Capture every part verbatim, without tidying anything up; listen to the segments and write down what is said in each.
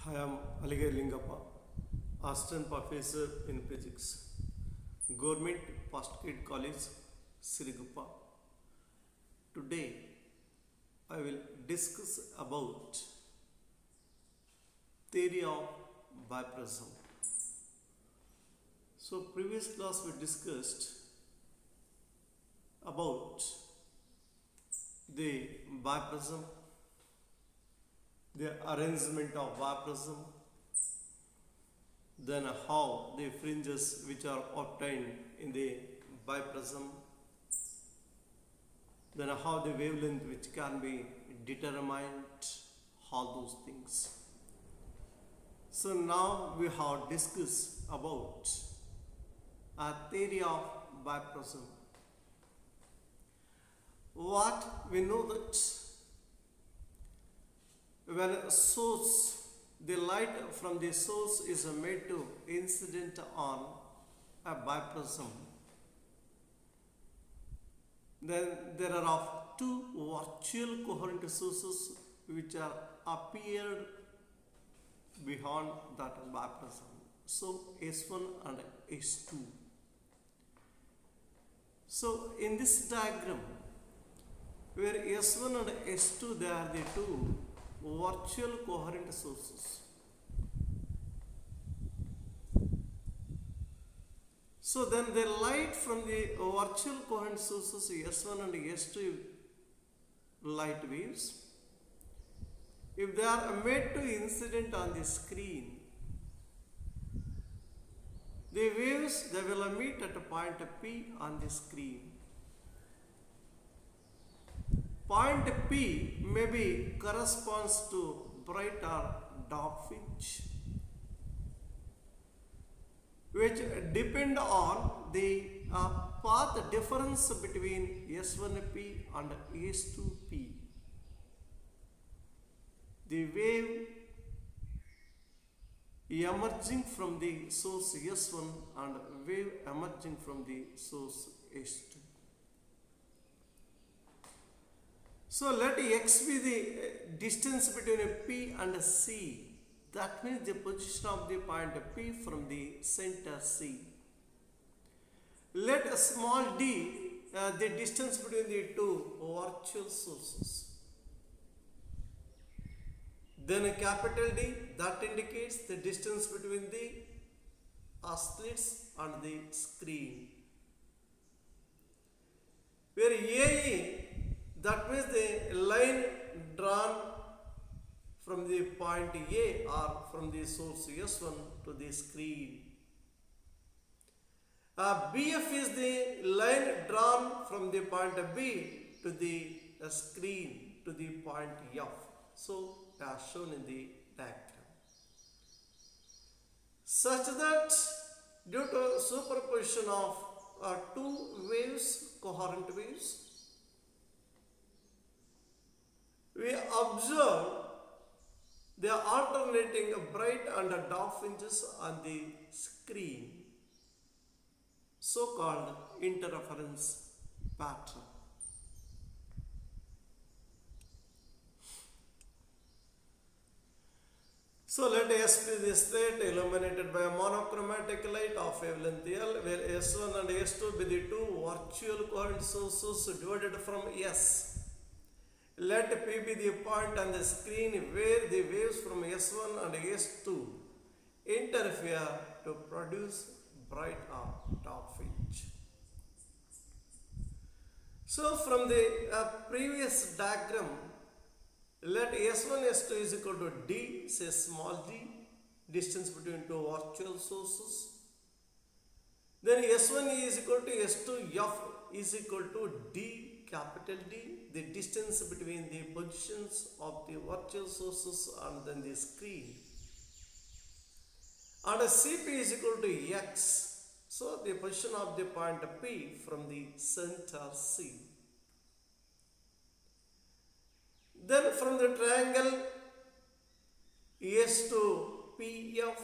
I am Aligai Lingappa, Assistant Professor in Physics, Government Postgrad College, Siriguppa. Today, I will discuss about theory of biprism. So, previous class we discussed about the biprism, the arrangement of biprism, then how the fringes which are obtained in the biprism, then how the wavelength which can be determined, all those things. So now we have discussed about a theory of biprism. What we know that when a source, the light from the source is made to incident on a biprism, then there are of two virtual coherent sources which are appeared beyond that biprism. So S one and S two. So in this diagram, where S one and S two, they are the two virtual coherent sources. So then the light from the virtual coherent sources S one and S two light waves, if they are made to incident on the screen, the waves they will meet at a point P on the screen. Point P maybe corresponds to bright or dark fringe, which depend on the uh, path difference between S one P and S two P. The wave emerging from the source S one and wave emerging from the source S two. So let X be the distance between P and C. That means the position of the point P from the center C. Let a small d uh, the distance between the two virtual sources. Then a capital D, that indicates the distance between the uh, slits and the screen. Where A E, that means the line drawn from the point A or from the source S one to the screen. Uh, B F is the line drawn from the point B to the uh, screen to the point F. So, as shown in the diagram. Such that due to superposition of uh, two waves, coherent waves, we observe the alternating bright and dark fringes on the screen, so called interference pattern. So let S be the state illuminated by a monochromatic light of wavelength L, where S one and S two be the two virtual coherent sources divided from S. Let P be the point on the screen where the waves from S one and S two interfere to produce bright or dark fringe. So from the uh, previous diagram, let S one S two is equal to D, say small d, distance between two virtual sources. Then S one is equal to S two F is equal to D, capital D, the distance between the positions of the virtual sources and then the screen. And C P is equal to X, so the position of the point P from the center C. Then from the triangle S two P F,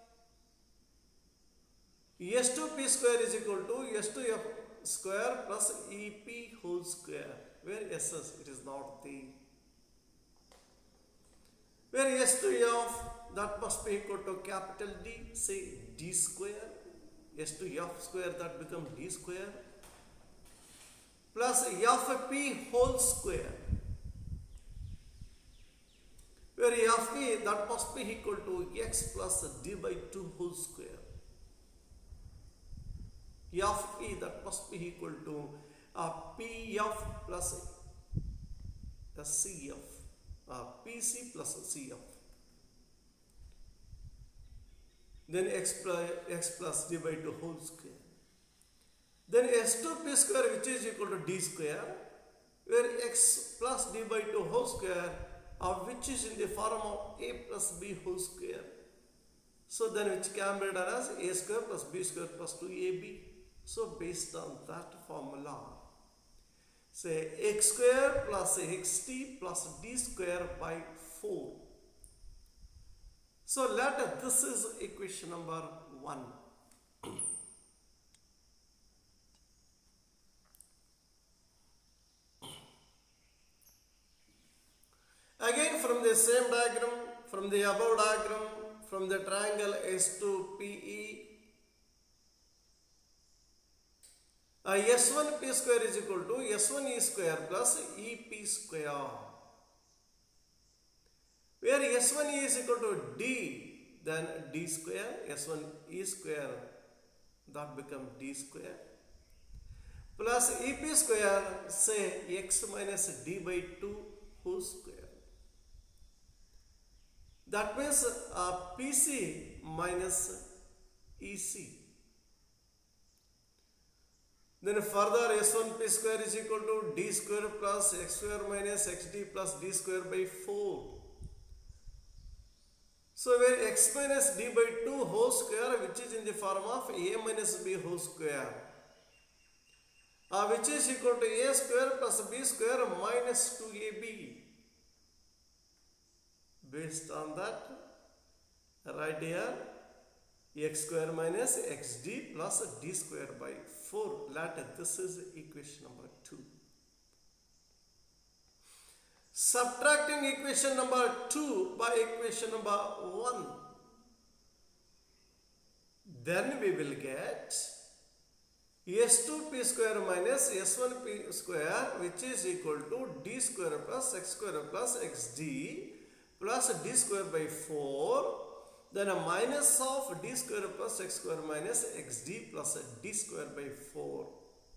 S two P square is equal to S two F square plus E P whole square, where S S it is not the, where S two F that must be equal to capital D, say D square, S to F square, that becomes D square, plus F P whole square, where F P that must be equal to X plus D by two whole square. F P that must be equal to uh, P F plus uh, C F, uh, P C plus C F. Then X plus, X plus D by two whole square. Then S two P square, which is equal to D square, where X plus D by two whole square, uh, which is in the form of A plus B whole square. So then which can be written as A square plus B square plus two A B. So based on that formula, say X square plus X T plus D square by four. So let this is equation number one. Again from the same diagram, from the above diagram, from the triangle S two P E, uh, S one P square is equal to S one E square plus E P square, where S one E is equal to D, then D square, S one E square, that becomes D square, plus E P square, say X minus D by two whole square. That means uh, P C minus E C. Then further S one P square is equal to D square plus X square minus X D plus D square by four. So where X minus D by two whole square, which is in the form of A minus B whole square, uh, which is equal to A square plus B square minus two A B. Based on that, right here, X square minus X D plus D square by four. Let this is equation number two. Subtracting equation number two by equation number one, then we will get S two P square minus S one P square, which is equal to D square plus X square plus X D plus D square by four, then a minus of D square plus X square minus X D plus D square by four.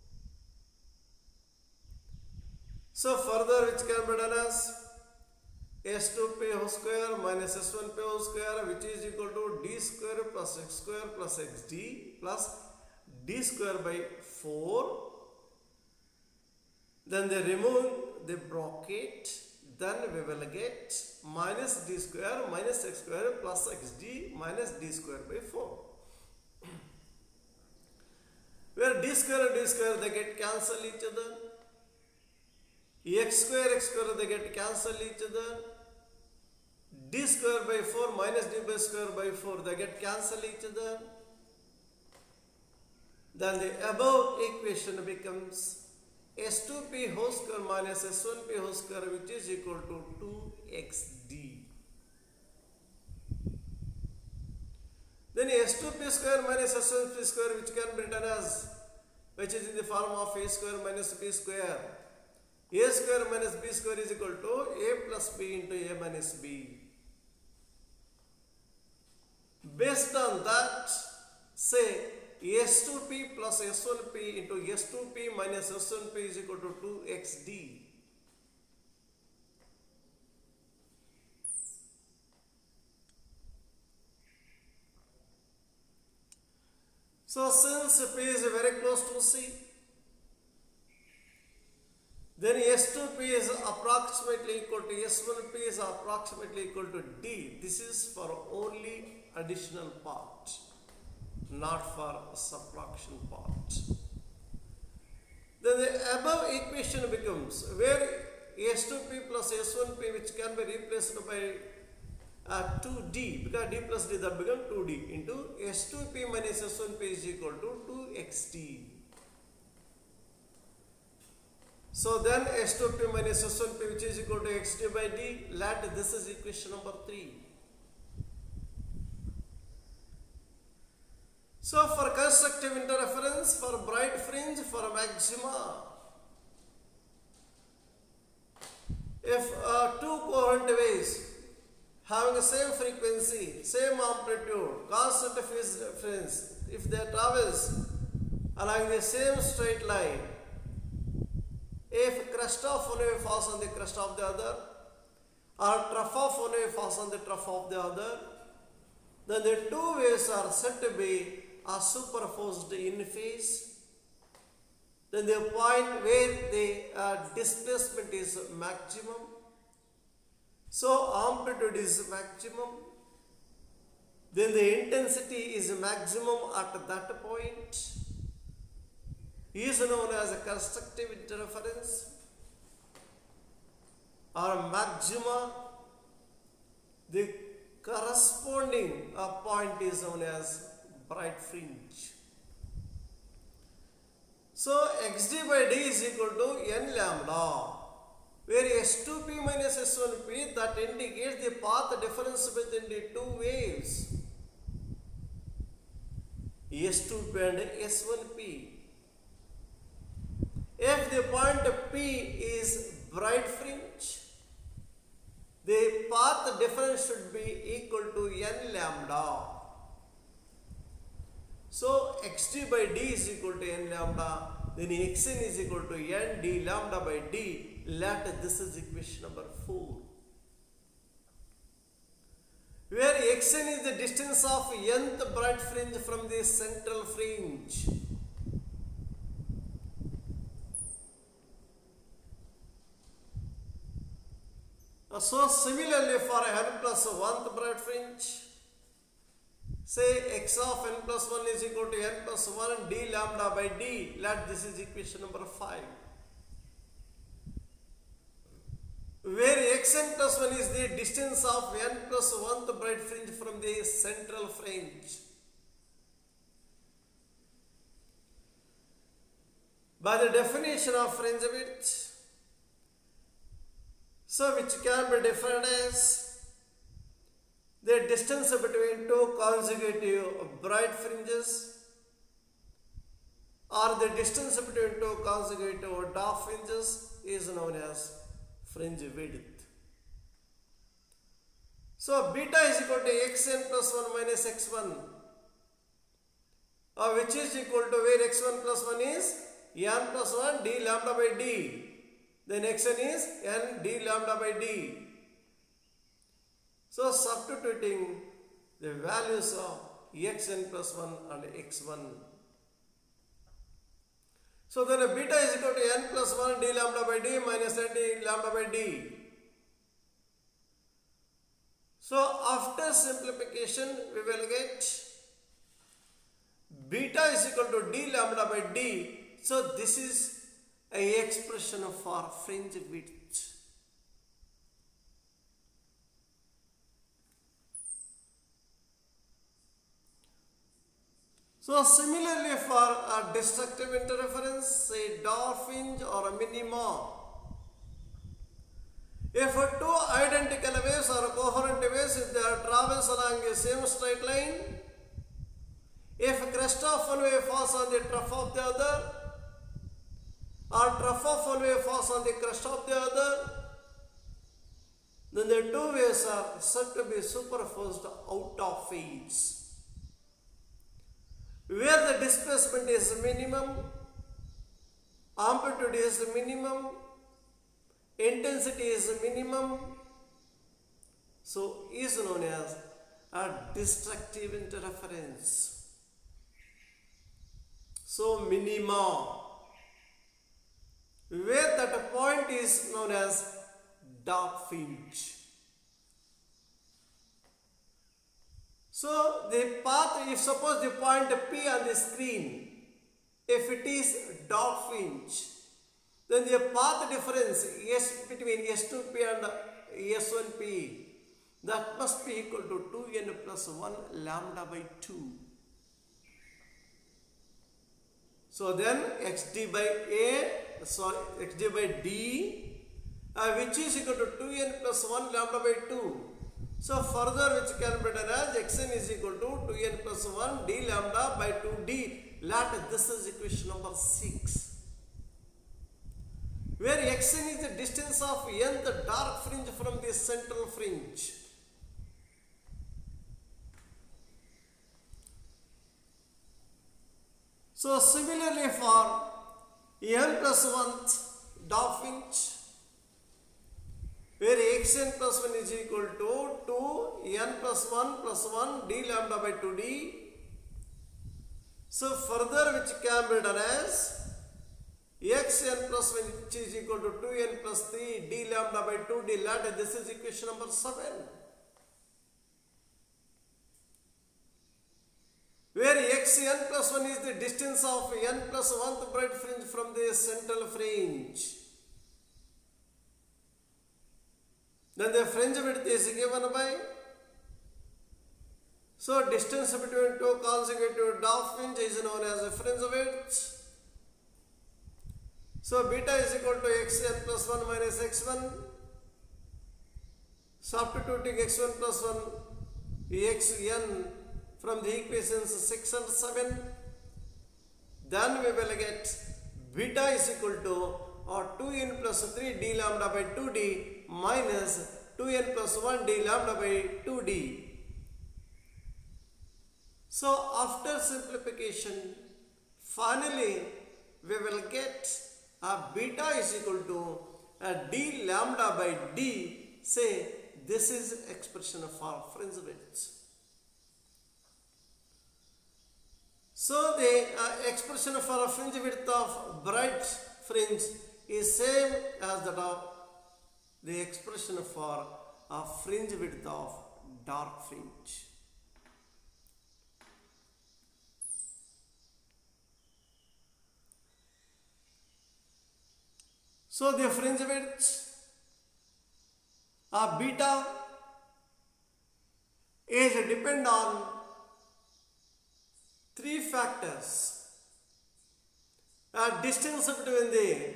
So further, which can be done as S two P whole square minus S one P whole square, which is equal to D square plus X square plus X D plus D square by four. Then they remove the bracket. Then we will get minus D square minus X square plus X D minus D square by four. Where D square and D square they get cancel each other. X square X square they get cancel each other. D square by four minus D by square by four they get cancel each other. Then the above equation becomes S two P whole square minus S one P whole square, which is equal to two X D. Then S two P square minus S one P square, which can be written as, which is in the form of A square minus B square. A square minus B square is equal to A plus B into A minus B. Based on that, say S two P plus S one P into S two P minus S one P is equal to two X D. So since P is very close to C, then S two P is approximately equal to S one P is approximately equal to D. This is for only additional part, not for subtraction part. Then the above equation becomes where S two P plus S one P, which can be replaced by uh, two D, because D plus D that becomes two D into S two P minus S one P is equal to two X D. So then S two P minus S one P, which is equal to X D by D, let this is equation number three. So for constructive interference, for bright fringe, for maxima, if uh, two coherent waves having the same frequency, same amplitude, constant phase difference, if they traverse along the same straight line, if crest of one wave falls on the crest of the other, or trough of one wave falls on the trough of the other, then the two waves are said to be are superposed in phase. Then the point where the uh, displacement is maximum, so amplitude is maximum, then the intensity is maximum at that point, is known as a constructive interference, or maxima. The corresponding uh, point is known as bright fringe. So x d by d is equal to n lambda, where S two p minus S one p, that indicates the path difference between the two waves, S two p and S one p. If the point P is bright fringe, the path difference should be equal to n lambda. So x d by d is equal to n lambda, then xn is equal to n d lambda by d. Let this is equation number four, where xn is the distance of nth bright fringe from the central fringe. So similarly for n plus one bright fringe, say x of n plus one is equal to n plus one d lambda by d. Let this is equation number five, where xn plus one is the distance of n plus one bright fringe from the central fringe. By the definition of fringe width, so which can be defined as the distance between two consecutive bright fringes, or the distance between two consecutive dark fringes, is known as fringe width. So beta is equal to xn plus one minus x one, uh, which is equal to, where x one plus one is n plus one d lambda by d, then xn is n d lambda by d. So substituting the values of xn plus one and x one. So then beta is equal to n plus one d lambda by d minus n d lambda by d. So after simplification we will get beta is equal to d lambda by d. So this is a expression for fringe width. So similarly for a destructive interference, say dark fringe or a minima, if two identical waves or coherent waves, if they are travels along the same straight line, if crest of one wave falls on the trough of the other, or trough of one wave falls on the crest of the other, then the two waves are said to be superposed out of phase, where the displacement is minimum, amplitude is minimum, intensity is minimum, so is known as a destructive interference. So minima, where that point is known as dark fringe. So the path, if suppose the point P on the screen, if it is dark fringe, then the path difference S between S two P and S one P, that must be equal to two n plus one lambda by two. So then x d by a, sorry, x d by d, uh, which is equal to two n plus one lambda by two. So further, which can be written as xn is equal to two n plus one d lambda by two d. Let this is equation number six. Where xn is the distance of nth dark fringe from the central fringe. So similarly for n plus one dark fringe, where xn plus one is equal to two n plus one plus one d lambda by two d. So further, which can be done as xn plus one which is equal to two n plus three d lambda by two d. Let this is equation number seven. Where xn plus one is the distance of n plus one bright fringe from the central fringe. Then the fringe width is given by, so distance between two consecutive dark fringe is known as a fringe width. So beta is equal to xn plus one minus x one. Substituting x one plus one xn from the equations six and seven. Then we will get beta is equal to or two n plus three d lambda by two d minus two n plus one d lambda by two d. So after simplification, finally we will get a beta is equal to a d lambda by d. Say this is expression of our fringe width. So the uh, expression of our fringe width of bright fringe is same as that of the expression for a fringe width of dark fringe. So the fringe width of beta is depend on three factors. A distance between the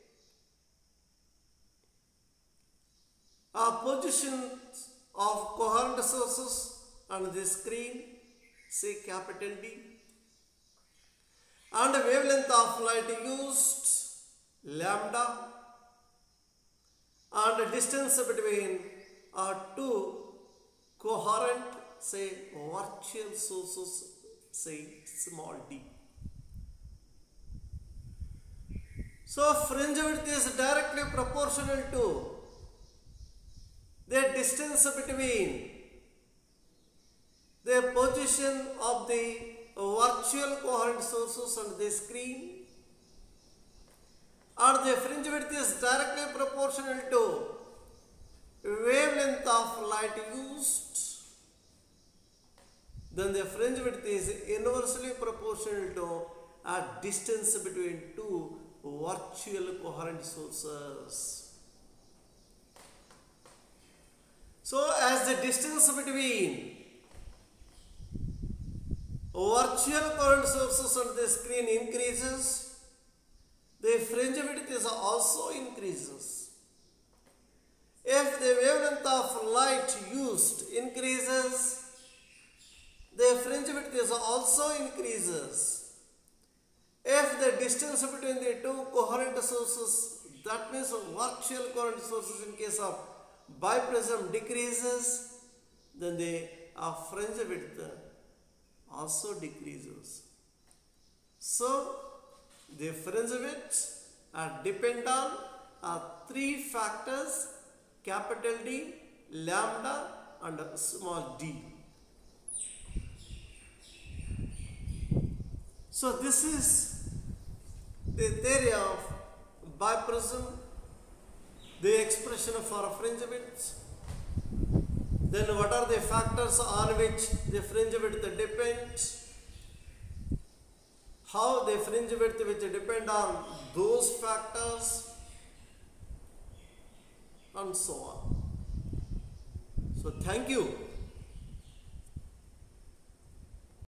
a position of coherent sources on the screen, say capital D, and the wavelength of light used, lambda, and the distance between uh, two coherent, say virtual sources, say small d. So fringe width is directly proportional to the distance between the position of the virtual coherent sources on the screen, and the fringe width is directly proportional to wavelength of light used. Then the fringe width is inversely proportional to a distance between two virtual coherent sources. So as the distance between virtual coherent sources on the screen increases, the fringe width is also increases. If the wavelength of light used increases, the fringe width is also increases. If the distance between the two coherent sources, that means virtual coherent sources in case of biprism decreases, then the uh, fringe width also decreases. So the fringe width are depend on uh, three factors: capital D, lambda, and small d. So this is the theory of biprism, the expression for fringe width. Then what are the factors on which the fringe width depends? How the fringe width which depend on those factors, and so on. So thank you.